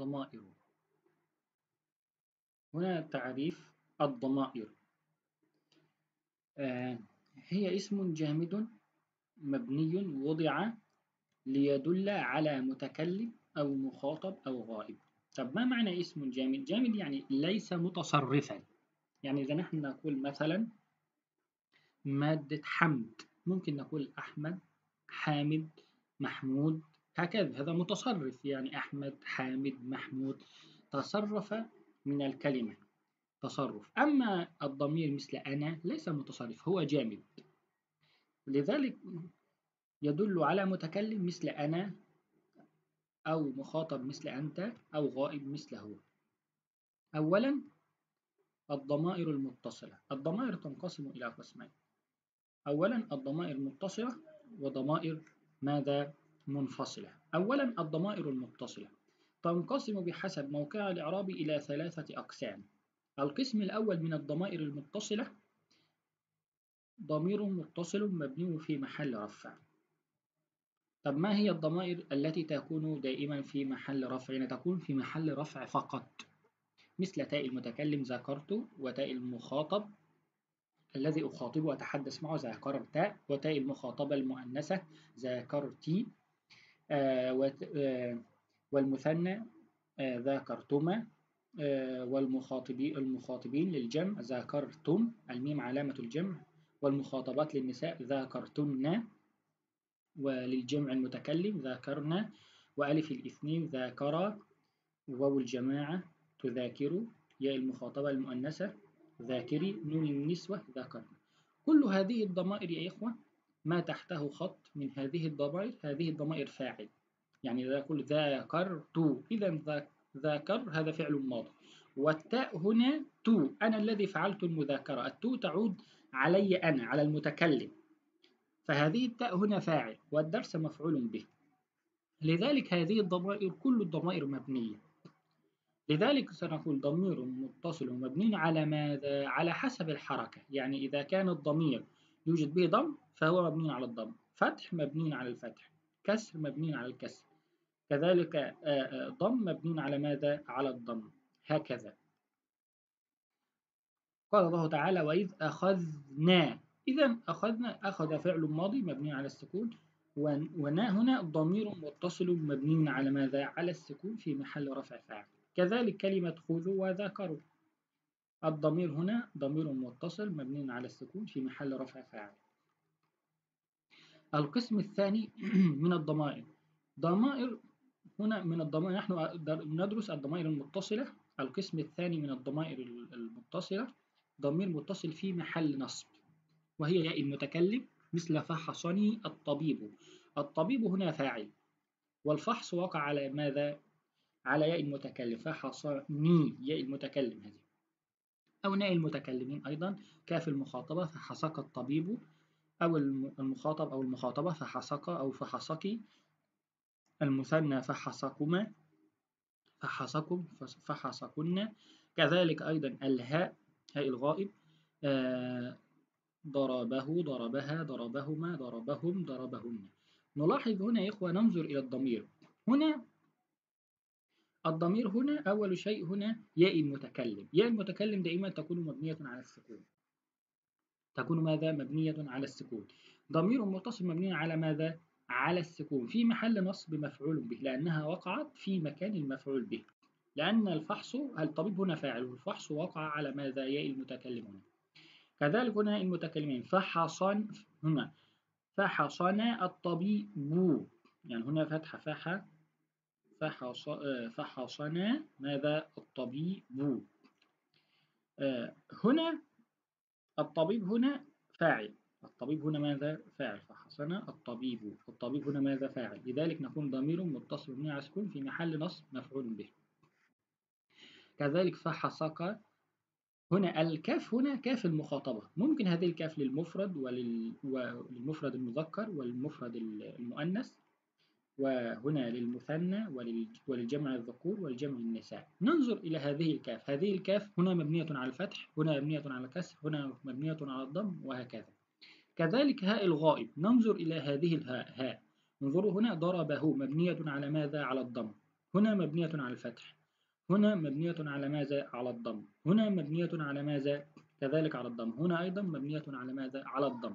الضمائر. هنا تعريف الضمائر. هي اسم جامد مبني وضع ليدل على متكلم أو مخاطب أو غائب. طب ما معنى اسم جامد؟ جامد يعني ليس متصرفا. يعني إذا نحن نقول مثلا مادة حمد، ممكن نقول أحمد، حامد، محمود، هكذا. هذا متصرف، يعني أحمد، حامد، محمود، تصرف من الكلمة تصرف. أما الضمير مثل أنا ليس متصرف، هو جامد، لذلك يدل على متكلم مثل أنا، أو مخاطب مثل أنت، أو غائب مثل هو. أولا الضمائر المتصلة. الضمائر تنقسم إلى قسمين. أولا الضمائر المتصلة وضمائر ماذا؟ منفصلة. أولا الضمائر المتصلة تنقسم بحسب موقعها الإعرابي إلى 3 أقسام. القسم الأول من الضمائر المتصلة ضمير متصل مبني في محل رفع. طب ما هي الضمائر التي تكون دائما في محل رفع؟ يعني تكون في محل رفع فقط، مثل تاء المتكلم ذكرت، وتاء المخاطب الذي أخاطبه وأتحدث معه ذكرت، وتاء المخاطبة المؤنثة ذكرتي، والمثنى ذكرتما، المخاطبين للجمع ذكرتم، الميم علامة الجمع، والمخاطبات للنساء ذكرتن، وللجمع المتكلم ذاكرنا، وألف الاثنين ذاكرا، وواو الجماعة تذاكر، ياء المخاطبة المؤنثة ذاكري، نون النسوة ذاكرنا. كل هذه الضمائر يا إخوة ما تحته خط من هذه الضمائر، هذه الضمائر فاعل. يعني إذا أقول ذاكرت، إذا ذاكر هذا فعل ماضي، والتاء هنا تو، أنا الذي فعلت المذاكرة، التو تعود علي أنا، على المتكلم، فهذه التاء هنا فاعل والدرس مفعول به. لذلك هذه الضمائر كل الضمائر مبنية. لذلك سنقول ضمير متصل مبني على ماذا؟ على حسب الحركة. يعني إذا كان الضمير يوجد به ضم فهو مبني على الضم، فتح مبني على الفتح، كسر مبني على الكسر، كذلك ضم مبني على ماذا؟ على الضم، هكذا. قال الله تعالى وإذ أخذنا. إذا أخذنا، أخذ فعل ماضي مبني على السكون، ونا هنا ضمير متصل مبني على ماذا؟ على السكون في محل رفع فاعل. كذلك كلمة خذوا وذكروا، الضمير هنا ضمير متصل مبني على السكون في محل رفع فاعل. القسم الثاني من الضمائر، ضمائر هنا من الضمائر، نحن ندرس الضمائر المتصلة. القسم الثاني من الضمائر المتصلة ضمير متصل في محل نصب، وهي ياء المتكلم، مثل فحصني الطبيب. الطبيب هنا فاعل، والفحص وقع على ماذا؟ على ياء المتكلم، فحصني ياء المتكلم هذه، أو ناء المتكلمين أيضا، كاف المخاطبة فحصك الطبيب، أو المخاطب أو المخاطبة فحصك أو فحصك، المثنى فحصكما، فحصكم، فحصكن. كذلك أيضا الهاء، هاء الغائب، ضربه، ضربها، ضربهما، ضربهم، ضربهن. نلاحظ هنا يا إخوة، ننظر إلى الضمير هنا. الضمير هنا أول شيء هنا ياء المتكلم. ياء المتكلم دائما تكون مبنية على السكون، تكون ماذا؟ مبنية على السكون. ضمير متصل مبني على ماذا؟ على السكون في محل نصب مفعول به، لأنها وقعت في مكان المفعول به، لأن الفحص، الطبيب هنا فاعل، والفحص وقع على ماذا؟ ياء المتكلم هنا. كذلك هنا المتكلمين فحصن، هنا فحصنا الطبيب، يعني هنا فتح فحصنا ماذا؟ الطبيب. هنا الطبيب هنا فاعل، الطبيب هنا ماذا؟ فاعل، فحصنا الطبيب، الطبيب هنا ماذا؟ فاعل، لذلك نكون ضمير متصل مبني على السكون في محل نصب مفعول به. كذلك فحصك، هنا الكاف هنا كاف المخاطبة، ممكن هذه الكاف للمفرد وللمفرد المذكر والمفرد المؤنث، وهنا للمثنى وللجمع الذكور والجمع النساء. ننظر إلى هذه الكاف، هذه الكاف هنا مبنية على الفتح، هنا مبنية على الكسر، هنا مبنية على الضم، وهكذا. كذلك هاء الغائب، ننظر إلى هذه الهاء، انظروا هنا ضربه مبنية على ماذا؟ على الضم. هنا مبنية على الفتح، هنا مبنية على ماذا؟ على الضم، هنا مبنية على ماذا؟ كذلك على الضم، هنا أيضا مبنية على ماذا؟ على الضم.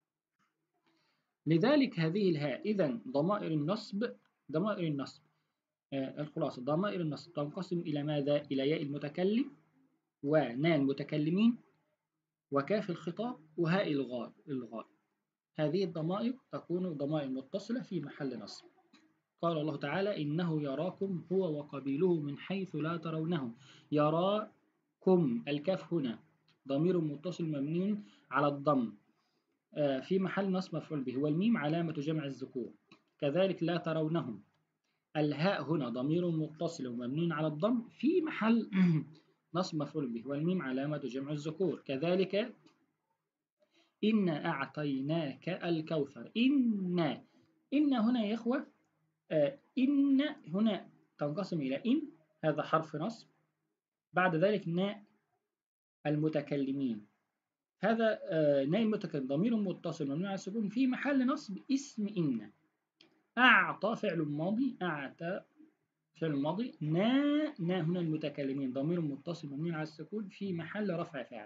لذلك هذه الهاء إذا ضمائر النصب الخلاصة ضمائر النصب تنقسم إلى ماذا؟ إلى ياء المتكلم وناء المتكلمين وكاف الخطاب وهاء الغائب. هذه الضمائر تكون ضمائر متصلة في محل نصب. قال الله تعالى إنه يراكم هو وقبيله من حيث لا ترونهم. يراكم الكاف هنا ضمير متصل مبني على الضم في محل نصب مفعول به، والميم علامة جمع الذكور. كذلك لا ترونهم، الهاء هنا ضمير متصل مبني على الضم في محل نصب مفعول به، والميم علامة جمع الذكور. كذلك إنا أعطيناك الكوثر. إن هنا يا إخوة إن هنا تنقسم إلى إن، هذا حرف نصب، بعد ذلك ناء المتكلمين، هذا ناء المتكلم ضمير متصل مبني على السكون في محل نصب اسم إن. أعطى فعل ماضي، أعطى فعل ماضي، نا هنا المتكلمين ضمير متصل مبني على السكون في محل رفع فاعل.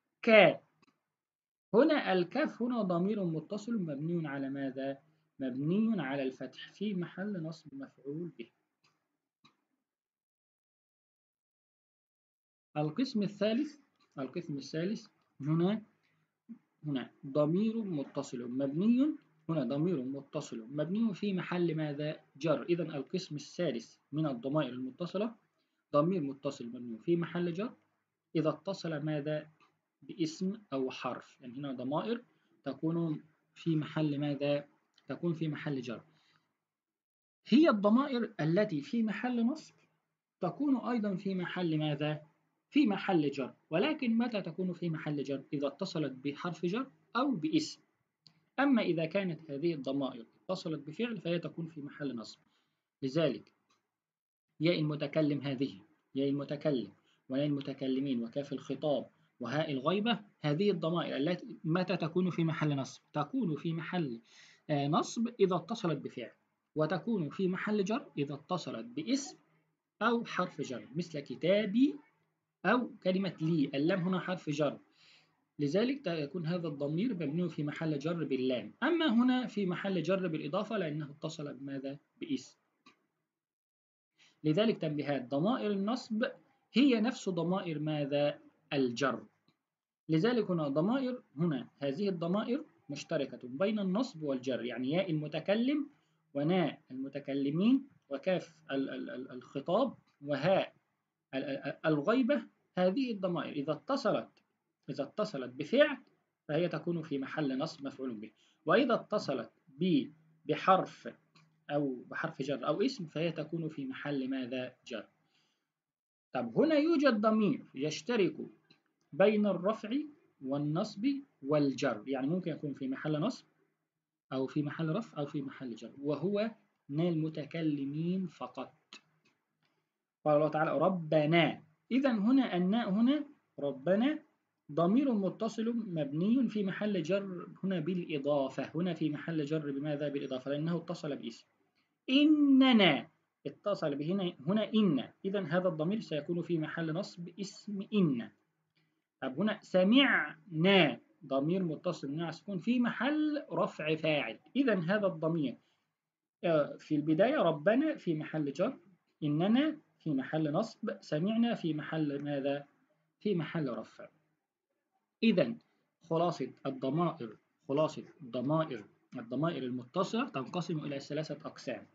هنا الكاف هنا ضمير متصل مبني على ماذا؟ مبني على الفتح في محل نصب مفعول به. القسم الثالث هنا ضمير متصل مبني، هنا ضمير متصل مبني في محل ماذا؟ جر. إذا القسم الثالث من الضمائر المتصلة ضمير متصل مبني في محل جر إذا اتصل ماذا؟ باسم أو حرف. يعني هنا ضمائر تكون في محل ماذا؟ تكون في محل جر. هي الضمائر التي في محل نصب تكون أيضا في محل ماذا؟ في محل جر. ولكن متى تكون في محل جر؟ إذا اتصلت بحرف جر أو باسم. أما إذا كانت هذه الضمائر اتصلت بفعل فهي تكون في محل نصب. لذلك ياء المتكلم، هذه ياء المتكلم وياء المتكلمين وكاف الخطاب وهاء الغيبة، هذه الضمائر التي متى تكون في محل نصب؟ تكون في محل نصب إذا اتصلت بفعل، وتكون في محل جر إذا اتصلت باسم أو حرف جر، مثل كتابي أو كلمة لي، اللام هنا حرف جر، لذلك يكون هذا الضمير مبني في محل جر باللام. أما هنا في محل جر بالإضافة لأنه اتصل بماذا؟ باسم. لذلك تنبيهات ضمائر النصب هي نفس ضمائر ماذا؟ الجر. لذلك هنا هذه الضمائر مشتركة بين النصب والجر، يعني ياء المتكلم وناء المتكلمين وكاف الخطاب وهاء الغيبة. هذه الضمائر إذا اتصلت بفعل فهي تكون في محل نصب مفعول به، وإذا اتصلت بحرف أو بحرف جر أو اسم فهي تكون في محل ماذا؟ جر. طب هنا يوجد ضمير يشترك بين الرفع والنصب والجر، يعني ممكن يكون في محل نصب أو في محل رفع أو في محل جر، وهو ناء المتكلمين فقط. قال الله تعالى ربنا. إذا هنا الناء هنا ربنا ضمير متصل مبني في محل جر هنا بالإضافة، هنا في محل جر بماذا؟ بالإضافة، لأنه اتصل باسم. إننا اتصل به هنا إن، إذا هذا الضمير سيكون في محل نصب اسم إن. طب هنا سمعنا ضمير متصل مع سكون في محل رفع فاعل، إذا هذا الضمير في البداية ربنا في محل جر، إننا في محل نصب، سمعنا في محل ماذا؟ في محل رفع. إذا خلاصة الضمائر المتصلة تنقسم إلى 3 أقسام.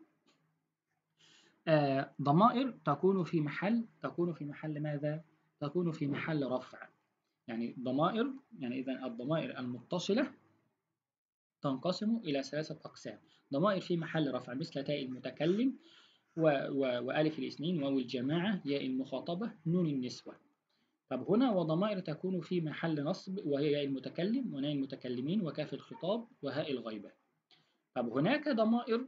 ضمائر تكون في محل ماذا؟ تكون في محل رفع. يعني إذا الضمائر المتصلة تنقسم إلى 3 أقسام. ضمائر في محل رفع مثل تاء المتكلم وألف الاثنين واو الجماعة ياء المخاطبة نون النسوة. طب هنا وضمائر تكون في محل نصب وهي ياء المتكلم وناء المتكلمين وكاف الخطاب وهاء الغيبة. طب هناك ضمائر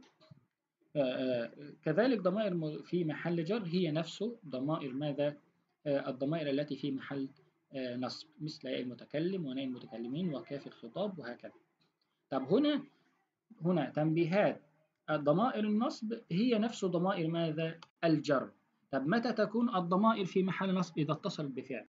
كذلك ضمائر في محل جر هي نفس ضمائر ماذا؟ الضمائر التي في محل نصب مثل ياء المتكلم وناء المتكلمين وكاف الخطاب وهكذا. طب هنا تنبيهات ضمائر النصب هي نفس ضمائر ماذا؟ الجر. طب متى تكون الضمائر في محل نصب؟ إذا اتصلت بفعل.